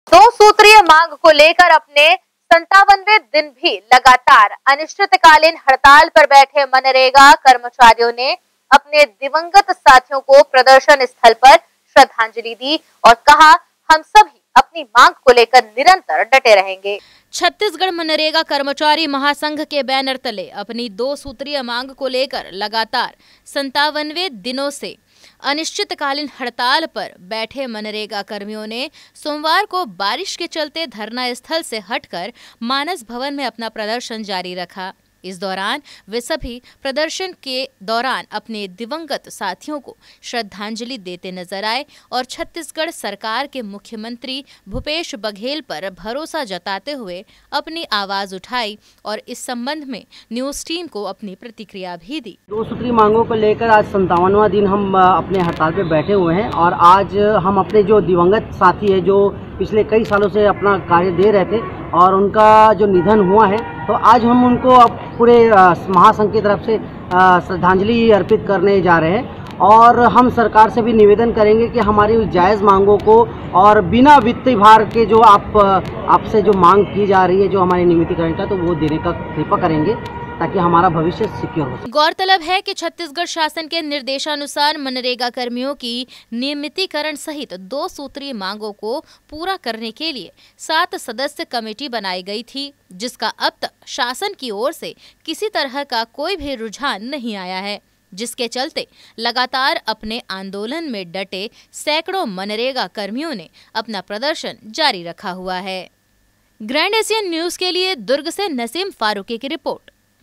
दो सूत्रीय मांग को लेकर अपने 57वें दिन भी लगातार अनिश्चितकालीन हड़ताल पर बैठे मनरेगा कर्मचारियों ने अपने दिवंगत साथियों को प्रदर्शन स्थल पर श्रद्धांजलि दी और कहा, हम सभी अपनी मांग को लेकर निरंतर डटे रहेंगे। छत्तीसगढ़ मनरेगा कर्मचारी महासंघ के बैनर तले अपनी दो सूत्रीय मांग को लेकर लगातार 57वें दिनों से अनिश्चितकालीन हड़ताल पर बैठे मनरेगा कर्मियों ने सोमवार को बारिश के चलते धरना स्थल से हटकर मानस भवन में अपना प्रदर्शन जारी रखा। इस दौरान वे सभी प्रदर्शन के दौरान अपने दिवंगत साथियों को श्रद्धांजलि देते नजर आए और छत्तीसगढ़ सरकार के मुख्यमंत्री भूपेश बघेल पर भरोसा जताते हुए अपनी आवाज उठाई और इस संबंध में न्यूज टीम को अपनी प्रतिक्रिया भी दी। दो सूत्री मांगों को लेकर आज 57वां दिन हम अपने हड़ताल पे बैठे हुए हैं और आज हम अपने जो दिवंगत साथी है जो पिछले कई सालों से अपना कार्य दे रहे थे और उनका जो निधन हुआ है, तो आज हम उनको अब पूरे महासंघ की तरफ से श्रद्धांजलि अर्पित करने जा रहे हैं और हम सरकार से भी निवेदन करेंगे कि हमारी जायज़ मांगों को और बिना वित्तीय भार के जो आपसे जो मांग की जा रही है जो हमारे नियमितीकरण का, तो वो देने का कृपा करेंगे ताकि हमारा भविष्य सिक्योर हो। गौरतलब है कि छत्तीसगढ़ शासन के निर्देशानुसार मनरेगा कर्मियों की नियमितीकरण सहित दो सूत्रीय मांगों को पूरा करने के लिए 7 सदस्य कमेटी बनाई गई थी, जिसका अब तक शासन की ओर से किसी तरह का कोई भी रुझान नहीं आया है, जिसके चलते लगातार अपने आंदोलन में डटे सैकड़ों मनरेगा कर्मियों ने अपना प्रदर्शन जारी रखा हुआ है। ग्रैंड एशियन न्यूज के लिए दुर्ग से नसीम फारूकी की रिपोर्ट।